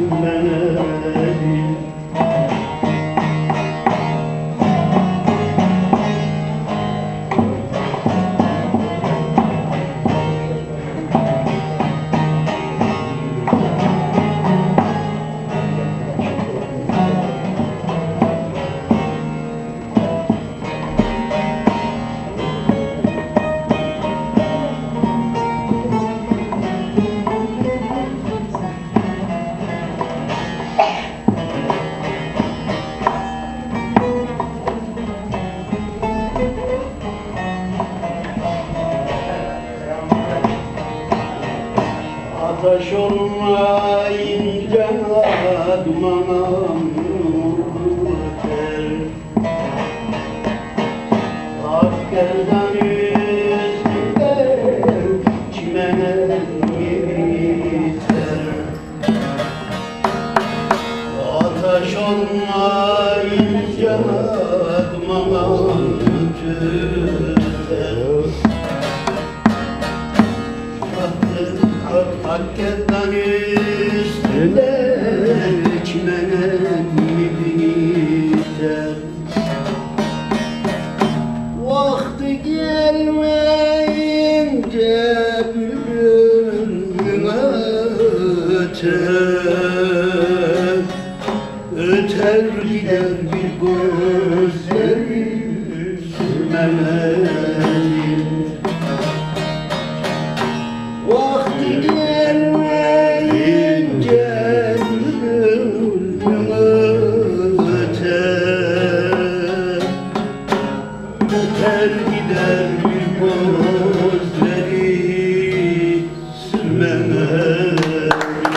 sürmedim. Ateş olmayınca dumanım öter. Askerden üstünde çimenem biter. Ateş olmayınca dumanım öter. Hakikaten üstünde çimenem biter. Vakti gelmeyince bülbül öter. Öter gider bir gözleri sürmemedim. Vakti gelmeyince bülbül öter. Öter gider bir gözleri sürmemedim.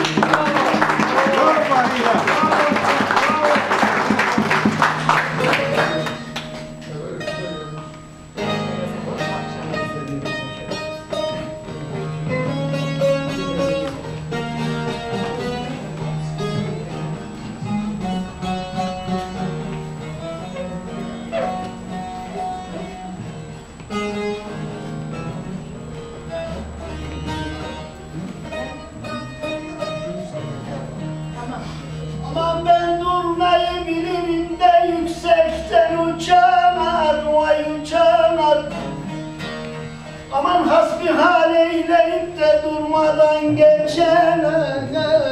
Aman ben durmayı bilirim de yüksekten uçamar, vay uçamar. Aman hasbihal eyleyip de durmadan geçemez,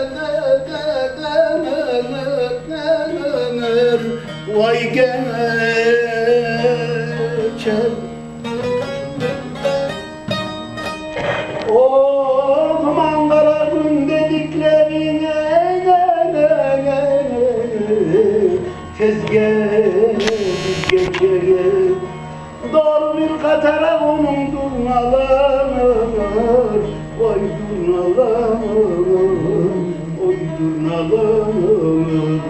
vay geçer. Oh aman kararın dediklerine tez geçer. Doğru bir katara onun durnalar, oy durnalar, oy durnalar.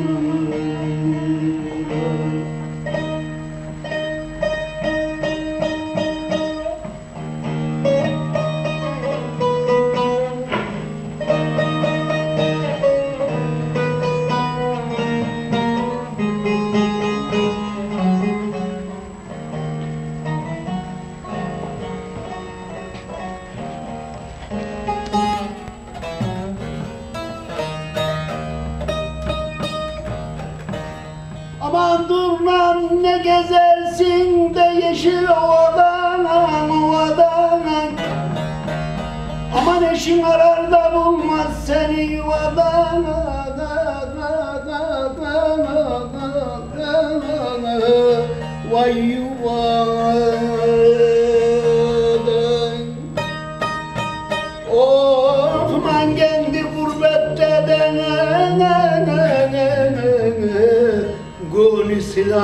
Aman durmam ne gezersin de yeşil ovadan, ovadan. Aman eşin arar da bulmaz seni yuvadan. Vay yuvadan. Of aman kendi gurbette gönül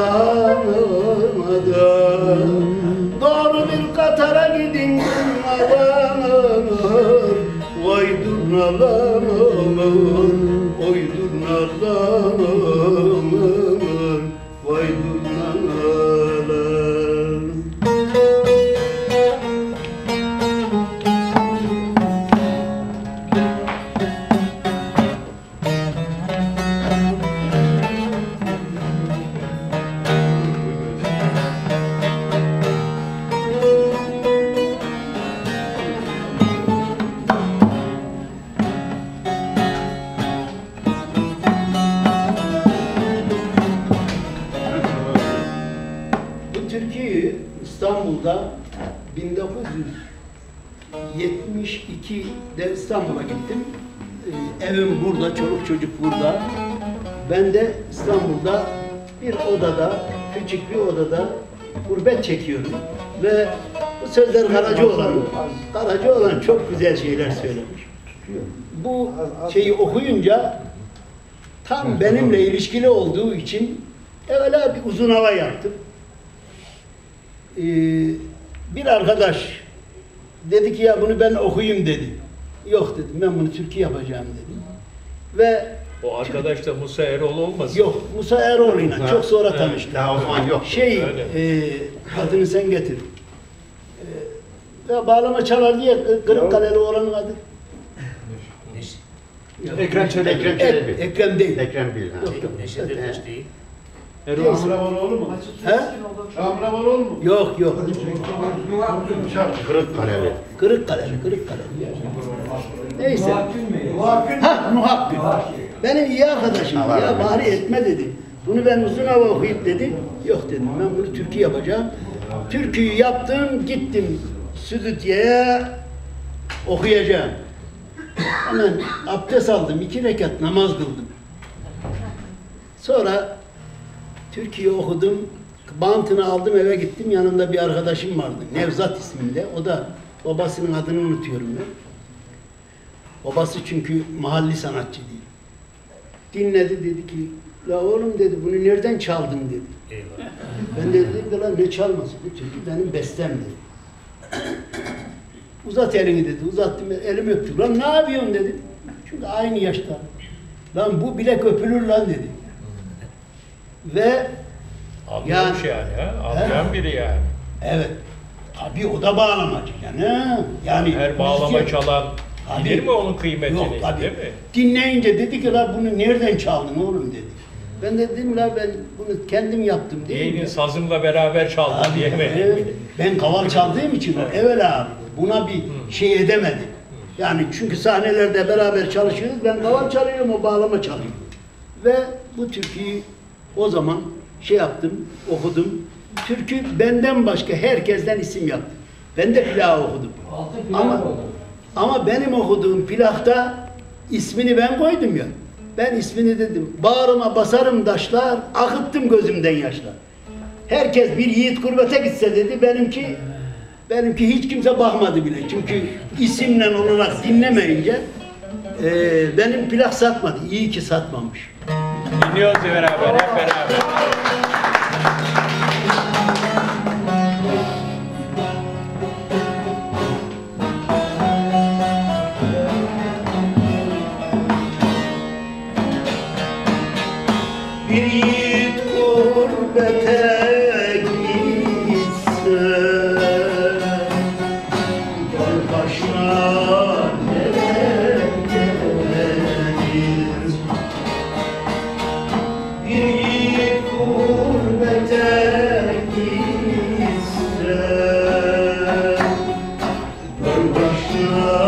silahmadan. Doğru bir katara gidin durnalar, vay durnalar, oy durnalar, vay durnalar. 1972'de İstanbul'a gittim. Evim burada, çoluk çocuk burada. Ben de İstanbul'da bir odada, küçük bir odada gurbet çekiyorum. Ve bu sözler Karacaoğlan çok güzel şeyler söylemiş. Bu şeyi okuyunca tam benimle ilişkili olduğu için evvela bir uzun hava yaptım. Bir arkadaş dedi ki ya bunu ben okuyayım dedi. Yok dedim, ben bunu Türkiye yapacağım dedim. Ve o arkadaş da Musa Eroğlu olmasın? yok, Musa Eroğlu'yla çok sonra tanıştık. Daha o zaman yok. Adını sen getir. Ya bağlama çalar diye Kırıkkaleli olanın adı. Ekrem Çelebi. Ekrem değil. Ekrem değil. Neşet Ertaş değil. Amramoğlu mu? He? Amramoğlu mu? Yok yok. Kırıkkaleli. Kırıkkaleli. Neyse. Ha, Muhakkik. Benim iyi arkadaşım. Ya bari etme dedi. Bunu ben uzun hava okuyup dedi. Yok dedim, ben bunu türkü yapacağım. Türküyü yaptım, gittim Südütye'ye okuyacağım. Hemen abdest aldım, 2 rekat namaz kıldım. Sonra türküyü okudum, bantını aldım, eve gittim. Yanında bir arkadaşım vardı, Nevzat isminde. O da babasının adını unutuyorum ben. Babası çünkü mahalli sanatçı değil. Dinledi, dedi ki, la oğlum dedi, bunu nereden çaldın dedi. Eyvallah. Ben de dedim, lan ne çalması, bu türkü benim bestem dedi. Uzat elini dedi, uzattım, elimi öptüm. Lan ne yapıyorsun dedi. Çünkü aynı yaşta. Lan bu bilek öpülür lan dedi. Ve Anlamış yani ha? Anlayan biri yani. evet, tabii o da bağlamacı yani. Yani Her bağlama müzik- çalan Tabii. bilir mi onun kıymetini? Yok tabii. Değil mi? Dinleyince dedi ki la bunu nereden çaldın oğlum dedi. Ben de dedim la ben bunu kendim yaptım değil Yeğenin mi? sazımla beraber çaldı diyemedim. Ben kaval çaldığım için o evvela buna bir şey edemedi. Yani çünkü sahnelerde beraber çalışıyoruz. Ben kaval çalıyorum, o bağlama çalıyor. Ve bu türküyü o zaman şey yaptım, okudum. Türkü benden başka herkesten isim yaptı. Ben de plak okudum. Ama benim okuduğum plakta ismini ben koydum ya. Ben ismini dedim. Bağrıma basarım taşlar, akıttım gözümden yaşlar. Herkes bir yiğit gurbete gitse dedi. Benimki hiç kimse bakmadı bile. Çünkü isimle olarak dinlemeyince benim plak satmadı. İyi ki satmamış. Dinliyoruz beraber, hep beraber. Bir yiğit gurbete gitse, gel başına neler gelir. Bir yiğit gurbete gitse, gel başına